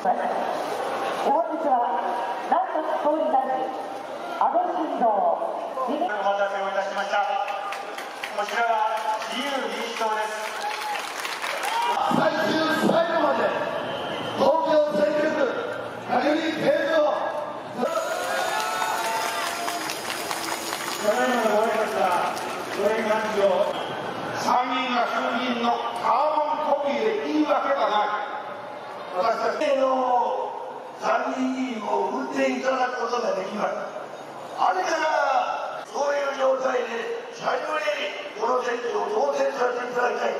本日は内閣総理大臣安倍晋三お待たせをいたしました。こちらは自由民主党です。 最終最後まで東京選挙区限り提示をただいまのご挨拶はそれに関してを参議院が衆議院のカーボンコピーでいいわけがない。私たちの参議院議員を運転いただくことができます。あれからそういう状態で最後にこの選挙を当選させていただきたい。